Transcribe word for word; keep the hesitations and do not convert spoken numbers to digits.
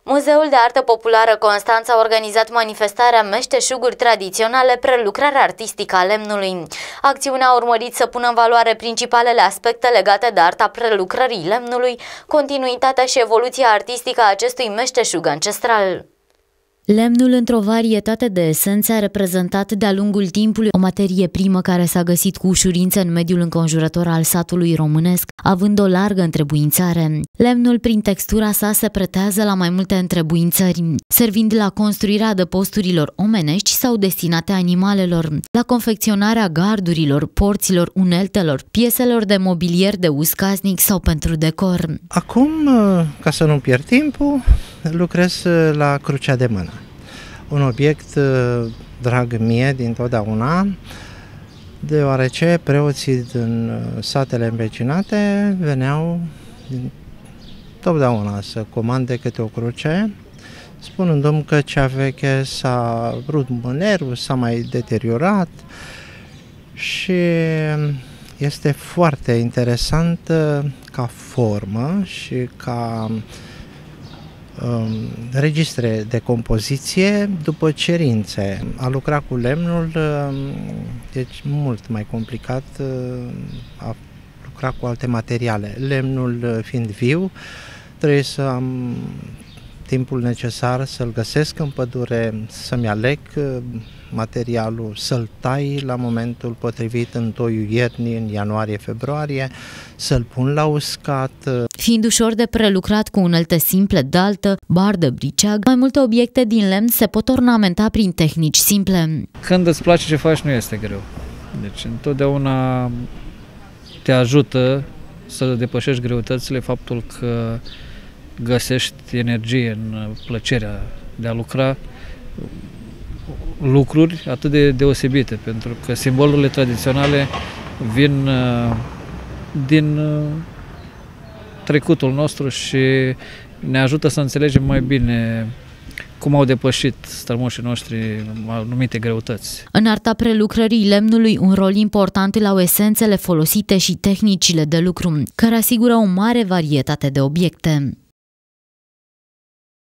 Muzeul de Artă Populară Constanța a organizat manifestarea Meșteșuguri Tradiționale, prelucrarea artistică a lemnului. Acțiunea a urmărit să pună în valoare principalele aspecte legate de arta prelucrării lemnului, continuitatea și evoluția artistică a acestui meșteșug ancestral. Lemnul, într-o varietate de esențe, a reprezentat de-a lungul timpului o materie primă care s-a găsit cu ușurință în mediul înconjurător al satului românesc, având o largă întrebuințare. Lemnul, prin textura sa, se pretează la mai multe întrebuințări, servind la construirea adăposturilor omenești sau destinate animalelor, la confecționarea gardurilor, porților, uneltelor, pieselor de mobilier de uz casnic sau pentru decor. Acum, ca să nu pierd timpul, lucrez la crucea de mână. Un obiect drag mie dintotdeauna, deoarece preoții din satele învecinate veneau totdeauna să comande câte o cruce, spunându-mi că cea veche s-a rupt mânerul, s-a mai deteriorat și este foarte interesant ca formă și ca registre de compoziție după cerințe. A lucra cu lemnul deci mult mai complicat a lucra cu alte materiale. Lemnul fiind viu, trebuie să am timpul necesar să-l găsesc în pădure, să-mi aleg materialul, să-l tai la momentul potrivit în toiul iernii, în ianuarie-februarie, să-l pun la uscat. Fiind ușor de prelucrat cu unelte simple, daltă, bardă, briceag, mai multe obiecte din lemn se pot ornamenta prin tehnici simple. Când îți place ce faci, nu este greu. Deci întotdeauna te ajută să depășești greutățile faptul că găsești energie în plăcerea de a lucra lucruri atât de deosebite, pentru că simbolurile tradiționale vin din trecutul nostru și ne ajută să înțelegem mai bine cum au depășit strămoșii noștri anumite greutăți. În arta prelucrării lemnului, un rol important îl au esențele folosite și tehnicile de lucru, care asigură o mare varietate de obiecte.